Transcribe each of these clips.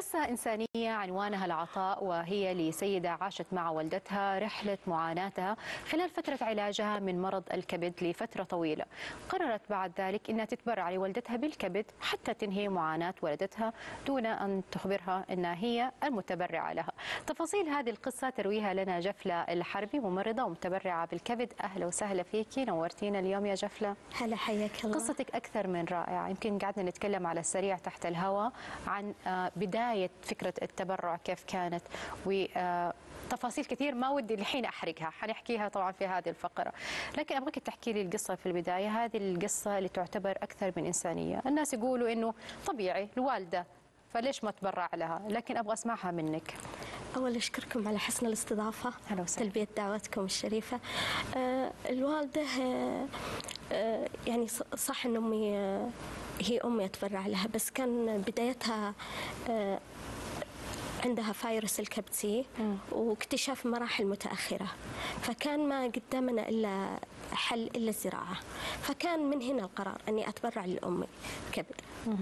قصة إنسانية عنوانها العطاء، وهي لسيدة عاشت مع والدتها رحلة معاناتها خلال فترة علاجها من مرض الكبد لفترة طويلة. قررت بعد ذلك أنها تتبرع لوالدتها بالكبد حتى تنهي معاناة والدتها دون أن تخبرها أنها هي المتبرعة لها. تفاصيل هذه القصة ترويها لنا جفلة الحربي، ممرضة ومتبرعة بالكبد. أهلا وسهلا فيكي، نورتينا اليوم يا جفلة. هلا، حياك الله. قصتك أكثر من رائعة. يمكن قعدنا نتكلم على السريع تحت الهواء عن بداية فكرة التبرع كيف كانت، وتفاصيل كثير ما ودي الحين أحرقها، حنحكيها طبعا في هذه الفقرة، لكن أبغاك تحكي لي القصة في البداية. هذه القصة اللي تعتبر أكثر من إنسانية. الناس يقولوا إنه طبيعي الوالدة فليش ما تبرع لها، لكن أبغى أسمعها منك. أول أشكركم على حسن الاستضافة، تلبية دعوتكم الشريفة. الوالدة يعني صح أن أمي هي أمي أتبرع لها، بس كان بدايتها عندها فيروس الكبد سي واكتشاف مراحل متأخرة، فكان ما قدامنا إلا حل إلا الزراعة. فكان من هنا القرار أني أتبرع لأمي كبد،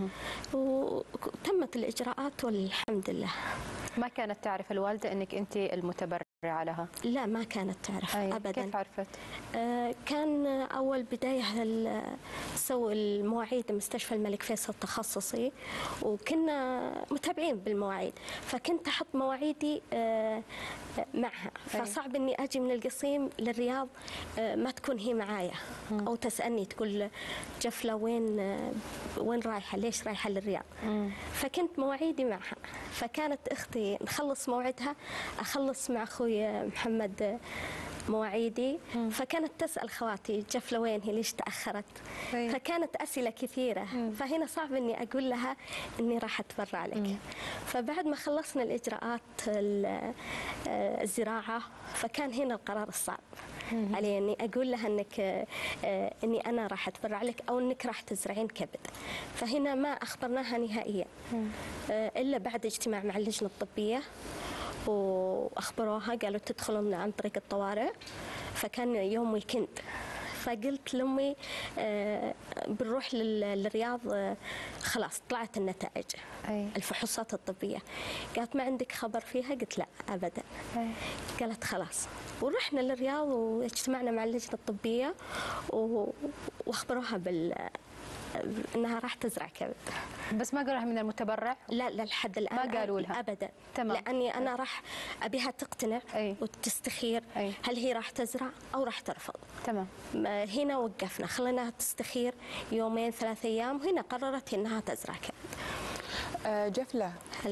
وتمت الإجراءات والحمد لله. ما كانت تعرف الوالدة أنك أنت المتبرعة لها؟ لا، ما كانت تعرف أبدا. كيف عرفت؟ كان أول بداية نسوي المواعيد مستشفى الملك فيصل التخصصي، وكنا متابعين بالمواعيد، فكنت أحط مواعيدي معها. فصعب إني أجي من القصيم للرياض ما تكون هي معايا، أو تسألني تقول جفلة وين رايحة، ليش رايحة للرياض. فكنت مواعيدي معها، فكانت أختي نخلص موعدها أخلص مع أخوي محمد مواعيدي، فكانت تسأل خواتي جفلة وين هي، ليش تأخرت. فكانت أسئلة كثيرة، فهنا صعب إني أقول لها إني راح أتبرع لك. فبعد ما خلصنا الإجراءات الزراعة، فكان هنا القرار الصعب علي إني أقول لها إني أنا راح أتبرع لك أو إنك راح تزرعين كبد. فهنا ما أخبرناها نهائيا إلا بعد اجتماع مع اللجنة الطبية، وأخبروها قالوا تدخلون عن طريق الطوارئ. فكان يوم ويكند، فقلت لأمي بنروح للرياض، خلاص طلعت النتائج الفحوصات الطبية. قالت ما عندك خبر فيها؟ قلت لا أبدا. قالت خلاص، ورحنا للرياض واجتمعنا مع اللجنة الطبية واخبروها انها راح تزرع كبد. بس ما قالوا من المتبرع؟ لا لحد الان ما قالوا لها ابدا. تمام. لاني انا راح ابيها تقتنع وتستخير هل هي راح تزرع او راح ترفض. تمام. هنا وقفنا، خليناها تستخير يومين 3 أيام، وهنا قررت انها تزرع كبد. جفلة، هلا.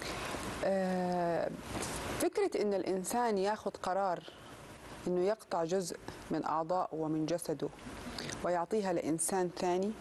فكرة ان الانسان ياخذ قرار انه يقطع جزء من اعضائه ومن جسده ويعطيها لإنسان ثاني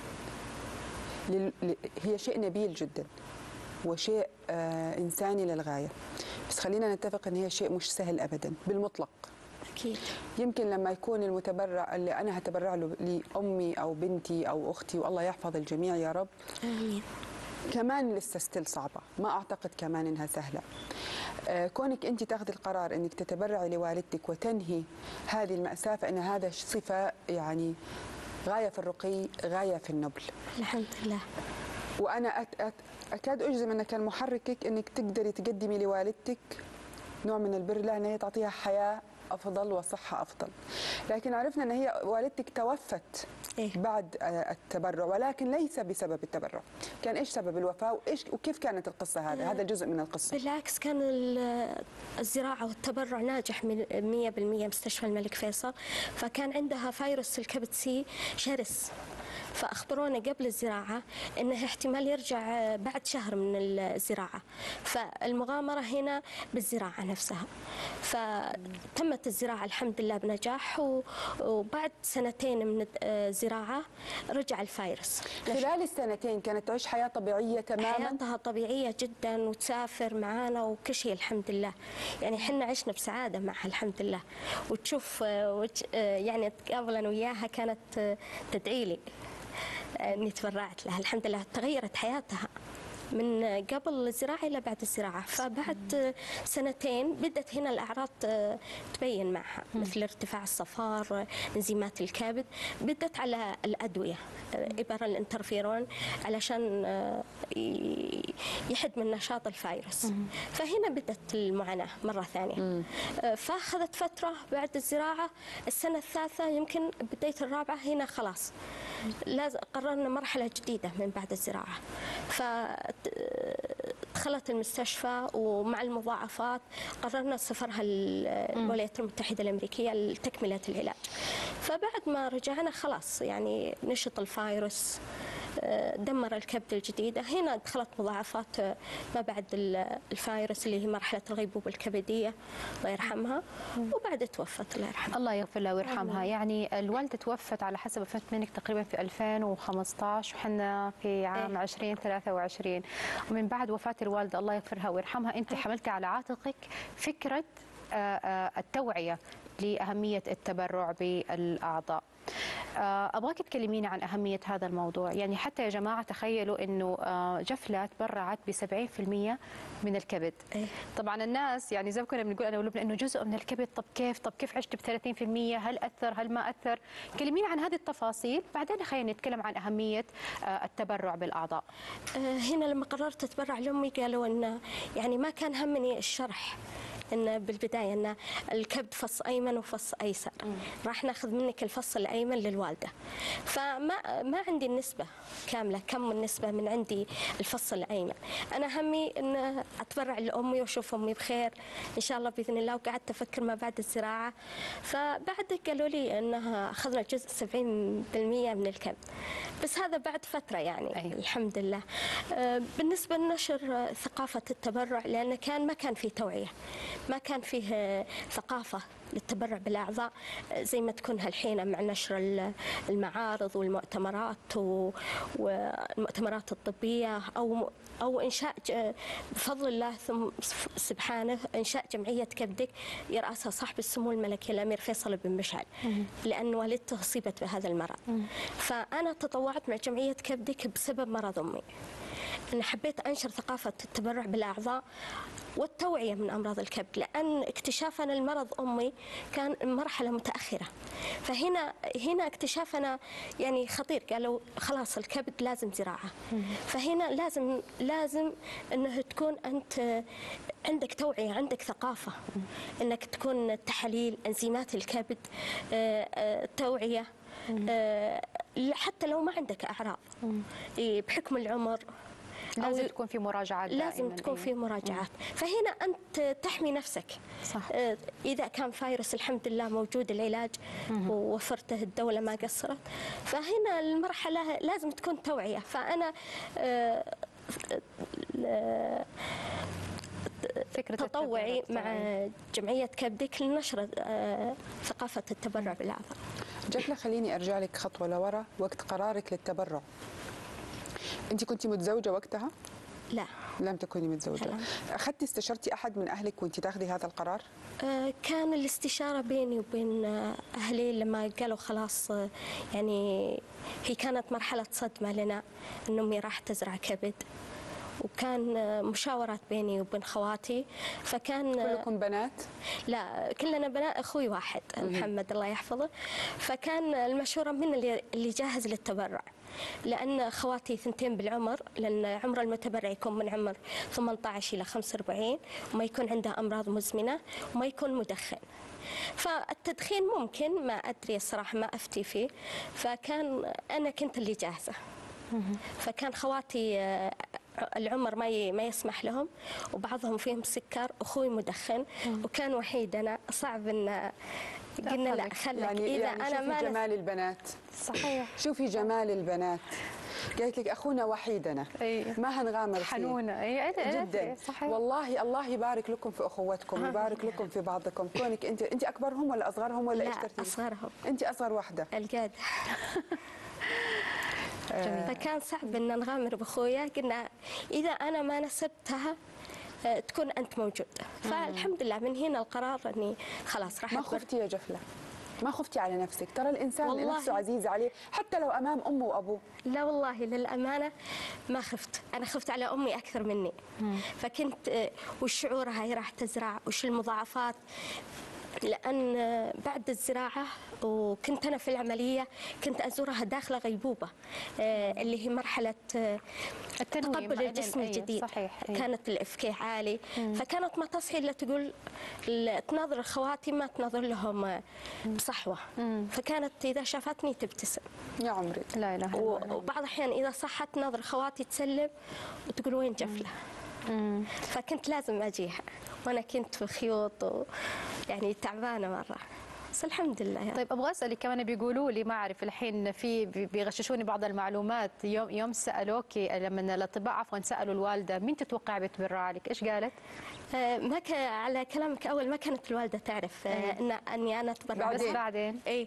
هي شيء نبيل جدا وشيء إنساني للغاية، بس خلينا نتفق أن هي شيء مش سهل أبدا بالمطلق. أكيد. يمكن لما يكون المتبرع اللي أنا هتبرع له لأمي أو بنتي أو أختي، والله يحفظ الجميع يا رب، آمين، كمان لسه ستيل صعبة، ما أعتقد كمان إنها سهلة. كونك أنت تاخذي القرار أنك تتبرعي لوالدتك وتنهي هذه المأساة، فإن هذا صفة يعني غاية في الرقي، غاية في النبل. الحمد لله. وأنا أكاد أجزم أن كان محركك أنك تقدري تقدمي لوالدتك نوع من البر، لأنها تعطيها حياة أفضل وصحة أفضل. لكن عرفنا أن هي والدتك توفت بعد التبرع، ولكن ليس بسبب التبرع. كان إيش سبب الوفاة وكيف كانت القصة؟ هذا جزء من القصة. بالعكس، كان الزراعة والتبرع ناجح 100% مستشفى الملك فيصل. فكان عندها فيروس الكبد سي شرس، فأخبرونا قبل الزراعة أنه احتمال يرجع بعد شهر من الزراعة. فالمغامرة هنا بالزراعة نفسها، فتمت الزراعة الحمد لله بنجاح. وبعد 2 من الزراعة رجع الفيروس. خلال ال2 كانت تعيش حياة طبيعية تماما؟ حياتها طبيعية جدا، وتسافر معانا وكل شيء الحمد لله. يعني حنا عشنا بسعادة معها الحمد لله. وتشوف يعني قبل أنا وياها كانت تدعي لي اني تبرعت لها. الحمد لله تغيرت حياتها. من قبل الزراعة إلى بعد الزراعة. فبعد سنتين بدأت هنا الأعراض تبين معها، مثل ارتفاع الصفار، انزيمات الكبد. بدأت على الأدوية، إبر الانترفيرون علشان يحد من نشاط الفيروس. فهنا بدأت المعاناة مرة ثانية. فأخذت فترة بعد الزراعة، السنة الثالثة يمكن بداية الرابعة، هنا خلاص لازم قررنا مرحلة جديدة من بعد الزراعة. فدخلت المستشفى، ومع المضاعفات قررنا سفرها للولايات المتحدة الأمريكية لتكملة العلاج. فبعد ما رجعنا خلاص يعني نشط الفيروس، دمر الكبد الجديدة. هنا دخلت مضاعفات ما بعد الفيروس اللي هي مرحلة الغيبوبة الكبدية الله يرحمها، وبعد توفت الله يرحمها. الله يغفر لها ويرحمها. يعني الوالدة توفت على حسب فهمت منك تقريبا في 2015 وحنا في عام 2023، ومن بعد وفاة الوالدة الله يغفرها ويرحمها أنت حملتي على عاتقك فكرة التوعية لأهمية التبرع بالأعضاء. أبغاك تكلميني عن أهمية هذا الموضوع. يعني حتى يا جماعة تخيلوا أنه جفلة تبرعت ب70% من الكبد. طبعا الناس يعني زي ما كنا بنقول أنا ولبنى أنه جزء من الكبد، طب كيف عشت ب30%؟ هل أثر هل ما أثر؟ كلميني عن هذه التفاصيل، بعدين خلينا نتكلم عن أهمية التبرع بالأعضاء. هنا لما قررت أتبرع لأمي قالوا أن يعني ما كان همني الشرح إن بالبداية أن الكبد فص أيمن وفص أيسر، راح ناخذ منك الفص الأيمن للوالدة. فما عندي النسبة كاملة، كم النسبة من عندي الفص الأيمن. أنا همي أن أتبرع لأمي وأشوف أمي بخير إن شاء الله بإذن الله. وقعدت أفكر ما بعد الزراعة، فبعد قالوا لي أنها أخذنا جزء 70% من الكبد، بس هذا بعد فترة يعني. الحمد لله. بالنسبة لنشر ثقافة التبرع، لأن ما كان فيه توعية، ما كان فيه ثقافة للتبرع بالأعضاء زي ما تكون هالحين مع نشر المعارض والمؤتمرات والمؤتمرات الطبية، أو إنشاء بفضل الله ثم سبحانه إنشاء جمعية كبدك يرأسها صاحب السمو الملكي الأمير فيصل بن مشعل، لأن والدته أصيبت بهذا المرض. فأنا تطوعت مع جمعية كبدك بسبب مرض أمي، أنا حبيت أنشر ثقافة التبرع بالأعضاء والتوعية من أمراض الكبد، لأن اكتشافنا المرض أمي كان مرحلة متأخرة. فهنا اكتشافنا يعني خطير، قالوا خلاص الكبد لازم زراعة. فهنا لازم أنه تكون أنت عندك توعية، عندك ثقافة، أنك تكون تحاليل أنزيمات الكبد، توعية، حتى لو ما عندك أعراض بحكم العمر. لازم تكون في مراجعات دائما. لازم تكون في مراجعات. فهنا أنت تحمي نفسك. صح. إذا كان فيروس الحمد لله موجود العلاج ووفرته الدولة ما قصرت. فهنا المرحلة لازم تكون توعية. فأنا فكرة تطوعي مع جمعية كبدك لنشر ثقافة التبرع بالأعضاء. جفلة، خليني أرجع لك خطوة لورا. وقت قرارك للتبرع أنت كنت متزوجة وقتها؟ لا، لم تكوني متزوجة. أخذتي استشرتي أحد من أهلك وأنت تاخذي هذا القرار؟ كان الاستشارة بيني وبين أهلي لما قالوا خلاص، يعني هي كانت مرحلة صدمة لنا أن أمي راح تزرع كبد، وكان مشاورات بيني وبين خواتي. فكان كلكم بنات؟ لا، كلنا بنات. أخوي واحد محمد الله يحفظه. فكان المشورة من اللي جاهز للتبرع، لأن خواتي ثنتين بالعمر، لأن عمر المتبرع يكون من عمر 18 إلى 45، وما يكون عنده أمراض مزمنة، وما يكون مدخن. فالتدخين ممكن، ما أدري الصراحة، ما أفتي فيه. فكان أنا كنت اللي جاهزة. فكان خواتي العمر ما يسمح لهم، وبعضهم فيهم سكر، أخوي مدخن، وكان وحيد أنا. صعب إن قلنا لا خلك يعني إذا يعني أنا ما جمال البنات. صحيح. شوفي جمال البنات. قالت لك أخونا وحيدنا، ما هنغامر فيه. حنونة جدا. صحيح. والله الله يبارك لكم في أخوتكم، يبارك لكم في بعضكم. كونك أنت أكبرهم ولا أصغرهم ولا إيش ترتيبك؟ لا، أصغرهم. أنت أصغر واحدة. القادة. فكان صعب ان نغامر باخويا. قلنا اذا انا ما نسبتها تكون انت موجود. فالحمد لله من هنا القرار اني خلاص راح. ما خفتي يا جفلة؟ ما خفتي على نفسك؟ ترى الانسان والله نفسه عزيز عليه حتى لو امام امه وابوه. لا والله للأمانة ما خفت، أنا خفت على أمي أكثر مني. فكنت وش شعورها هي راح تزرع، وش المضاعفات، لأن بعد الزراعة وكنت أنا في العملية كنت أزورها داخل غيبوبة، اللي هي مرحلة التنويم تقبل الجسم الجديد. صحيح. كانت الإفكاك عالي، فكانت ما تصحي إلا تقول تناظر خواتي ما تناظر لهم بصحوة. فكانت إذا شافتني تبتسم. يا عمري. لا اله الا الله. وبعض الأحيان إذا صحت تناظر خواتي تسلم وتقول وين جفلة. فكنت لازم أجيها وأنا كنت في خيوط يعني تعبانة مرة، بس الحمد لله يعني. طيب ابغى اسالك كمان، بيقولوا لي ما اعرف الحين في بيغششوني بعض المعلومات، يوم سالوكي لما الاطباء عفوا سالوا الوالده مين تتوقع بتبرع عليك، ايش قالت؟ ما على كلامك اول ما كانت الوالده تعرف اني انا اتبرع، بس بعدين اي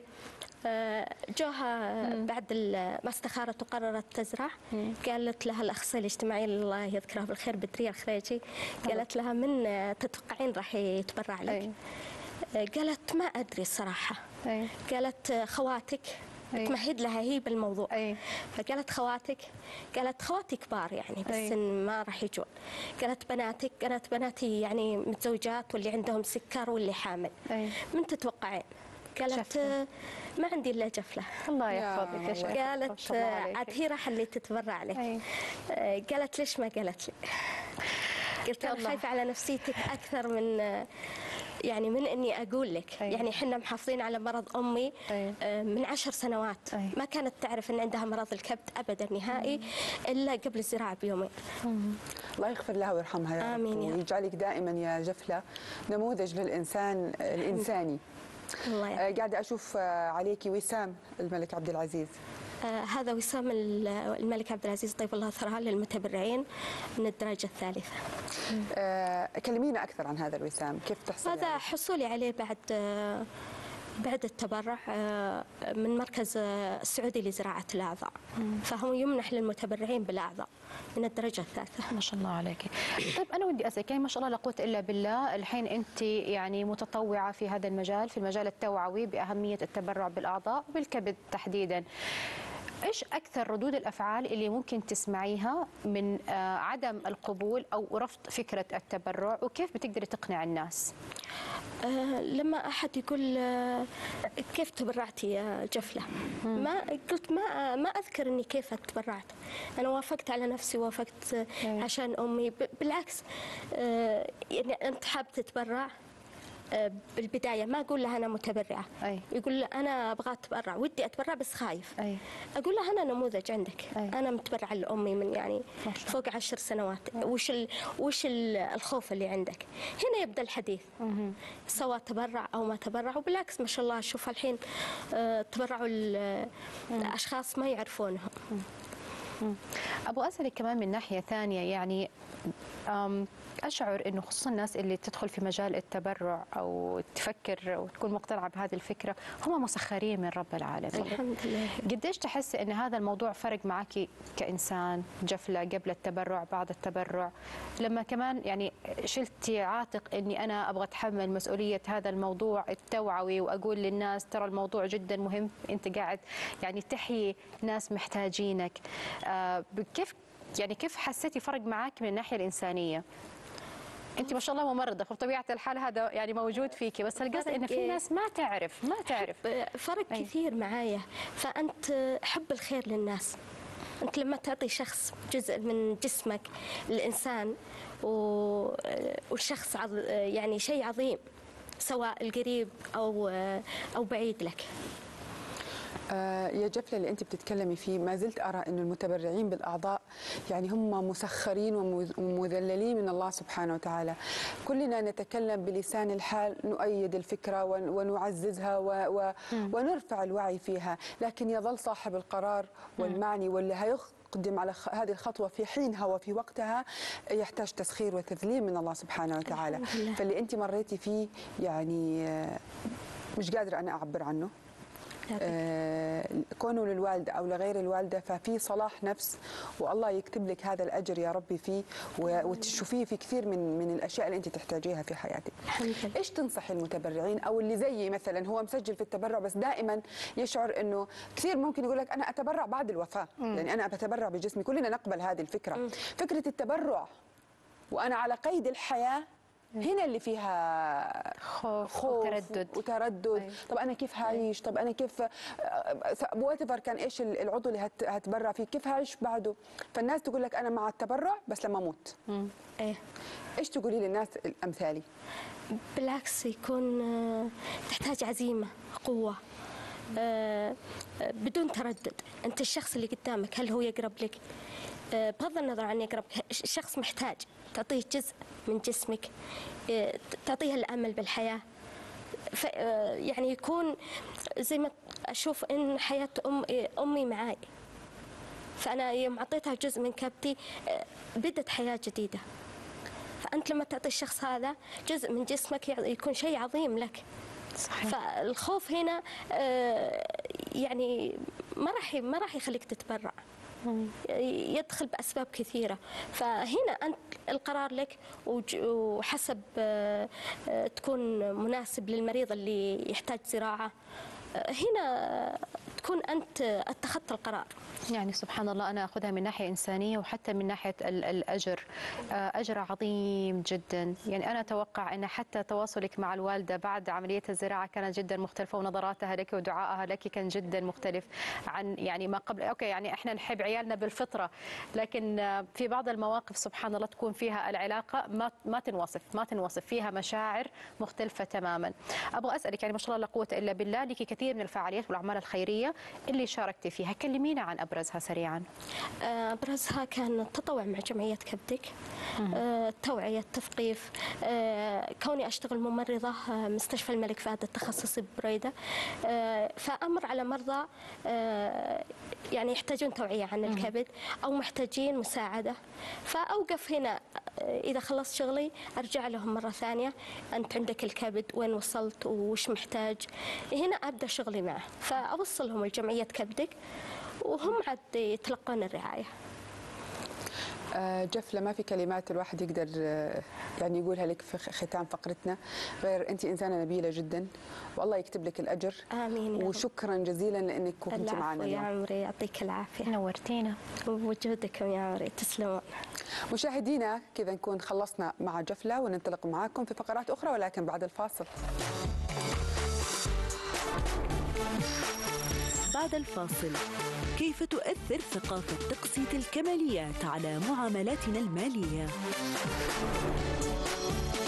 جوها بعد ما استخارت وقررت تزرع، قالت لها الاخصائيه الاجتماعيه الله يذكرها بالخير بدريه الخريجي، قالت لها من تتوقعين راح يتبرع لك؟ قالت ما ادري الصراحه. قالت خواتك تمهد لها هي بالموضوع. فقالت خواتك، قالت خواتي كبار يعني بس إن ما راح يجون. قالت بناتك، قالت بناتي يعني متزوجات واللي عندهم سكر واللي حامل. من تتوقعين؟ قالت ما عندي الا جفله. الله يحفظك يا شيخ. قالت عاد هي راح اللي تتبرع لك. قالت ليش ما قالت لي؟ قلت انا خايفه على نفسيتك اكثر من يعني من اني اقول لك. يعني احنا محافظين على مرض امي من 10 سنوات. ما كانت تعرف ان عندها مرض الكبد ابدا نهائي الا قبل الزراعه بيومين. الله يغفر لها ويرحمها يا آمين رب، يا رب. ويجعلك دائما يا جفله نموذج للانسان الانساني. الله يعافيك. قاعده اشوف عليكي وسام الملك عبد العزيز. هذا وسام الملك عبد العزيز طيب الله ثراه للمتبرعين من الدرجة الثالثة. كلمينا أكثر عن هذا الوسام، كيف تحصلي هذا عليه؟ حصولي عليه بعد التبرع من مركز السعودي لزراعة الأعضاء. فهو يمنح للمتبرعين بالأعضاء من الدرجة الثالثة. ما شاء الله عليك. طيب أنا ودي أسألك، يعني ما شاء الله لا قوة إلا بالله، الحين أنت يعني متطوعة في هذا المجال، في المجال التوعوي بأهمية التبرع بالأعضاء وبالكبد تحديداً. إيش أكثر ردود الأفعال اللي ممكن تسمعيها من عدم القبول أو رفض فكرة التبرع، وكيف بتقدري تقنع الناس؟ لما أحد يقول كيف تبرعتي يا جفلة؟ ما قلت ما أذكر إني كيف تبرعت. أنا وافقت على نفسي، وافقت عشان أمي. بالعكس يعني أنت حاب تتبرع بالبداية ما أقول لها أنا متبرعة. يقول أنا أبغى أتبرع، ودي أتبرع بس خايف. أقول لها أنا نموذج عندك. أنا متبرعة لأمي من يعني فوق 10 سنوات. وش الخوف اللي عندك؟ هنا يبدأ الحديث، سواء تبرع أو ما تبرع. وبالعكس ما شاء الله أشوف الحين تبرعوا الأشخاص ما يعرفونهم. أبغى أسألك كمان من ناحية ثانية، يعني أشعر أنه خصوصا الناس اللي تدخل في مجال التبرع أو تفكر وتكون مقتنعة بهذه الفكرة هم مسخرين من رب العالمين. الحمد لله. قديش تحس أن هذا الموضوع فرق معك كإنسان جفلة قبل التبرع بعد التبرع، لما كمان يعني شلتي عاتق أني أنا أبغى أتحمل مسؤولية هذا الموضوع التوعوي وأقول للناس ترى الموضوع جدا مهم، أنت قاعد يعني تحيي ناس محتاجينك. كيف حسيتي فرق معك من الناحية الإنسانية؟ انت ما شاء الله ممرضه، فبطبيعه الحال هذا يعني موجود فيكي، بس القصد ان في ناس ما تعرف فرق كثير معايا. فانت حب الخير للناس. انت لما تعطي شخص جزء من جسمك الانسان والشخص يعني شيء عظيم، سواء القريب او بعيد لك. يا جفلة اللي أنت بتتكلمي فيه ما زلت أرى أن المتبرعين بالأعضاء يعني هم مسخرين ومذللين من الله سبحانه وتعالى. كلنا نتكلم بلسان الحال، نؤيد الفكرة ونعززها ونرفع الوعي فيها، لكن يظل صاحب القرار والمعني واللي هيقدم على هذه الخطوة في حينها وفي وقتها يحتاج تسخير وتذليل من الله سبحانه وتعالى. فاللي أنت مريتي فيه يعني مش قادرة أنا أعبر عنه. كونه للوالدة أو لغير الوالدة ففي صلاح نفس، والله يكتب لك هذا الأجر يا ربي فيه، وتشوفيه في كثير من الأشياء اللي أنت تحتاجيها في حياتك. الحمد لله. إيش تنصحي المتبرعين أو اللي زيي مثلا هو مسجل في التبرع بس دائما يشعر إنه كثير ممكن يقول لك أنا أتبرع بعد الوفاة، يعني أنا بتبرع بجسمي، كلنا نقبل هذه الفكرة. فكرة التبرع وأنا على قيد الحياة هنا اللي فيها خوف وتردد. أيوة. طب أنا كيف هعيش؟ طب أنا كيف واتيفر كان إيش العضو اللي هتبرع فيه، كيف هعيش بعده؟ فالناس تقول لك أنا مع التبرع بس لما أموت. إيه. إيش تقولي للناس الأمثالي؟ بالعكس، يكون تحتاج عزيمة، قوة، بدون تردد. أنت الشخص اللي قدامك هل هو يقرب لك؟ بغض النظر عن يقرب، الشخص محتاج تعطيه جزء من جسمك، تعطيه الأمل بالحياة. يعني يكون زي ما أشوف إن حياة أمي معاي، فأنا يوم أعطيتها جزء من كبتي بدت حياة جديدة. فأنت لما تعطي الشخص هذا جزء من جسمك يكون شيء عظيم لك. صحيح. فالخوف هنا يعني ما راح يخليك تتبرع، يدخل بأسباب كثيرة. فهنا أنت القرار لك، وحسب تكون مناسب للمريض اللي يحتاج زراعة، هنا تكون أنت اتخذت القرار. يعني سبحان الله، أنا أخذها من ناحية إنسانية وحتى من ناحية الأجر، أجر عظيم جدا. يعني أنا أتوقع أن حتى تواصلك مع الوالدة بعد عملية الزراعة كانت جدا مختلفة، ونظراتها لك ودعائها لك كان جدا مختلف عن يعني ما قبل. أوكي، يعني إحنا نحب عيالنا بالفطرة، لكن في بعض المواقف سبحان الله تكون فيها العلاقة ما تنوصف فيها مشاعر مختلفة تماما. أبغى أسألك، يعني ما شاء الله لا قوة إلا بالله، لك كثير من الفعاليات والأعمال الخيرية اللي شاركتي فيها، كلمينا عن أبرزها سريعا. أبرزها كان التطوع مع جمعية كبدك، توعية، تثقيف. كوني أشتغل ممرضة مستشفى الملك فهد التخصصي ببريدة، فأمر على مرضى يعني يحتاجون توعية عن الكبد أو محتاجين مساعدة، فأوقف هنا. إذا خلصت شغلي أرجع لهم مرة ثانية، أنت عندك الكبد، وين وصلت وش محتاج، هنا أبدأ شغلي معه. فأوصلهم لجمعية كبدك وهم عاد يتلقون الرعاية. جفلة، ما في كلمات الواحد يقدر يعني يقولها لك في ختام فقرتنا غير أنت إنسانة نبيلة جدا، والله يكتب لك الأجر. آمين. وشكرا جزيلا لأنك كنت معنا اليوم. يا عمري يعطيك العافية، نورتينا ووجودكم يا عمري، تسلمون. مشاهدينا كذا نكون خلصنا مع جفلة، وننطلق معاكم في فقرات أخرى ولكن بعد الفاصل. بعد الفاصل، كيف تؤثر ثقافة تقسيط الكماليات على معاملاتنا المالية؟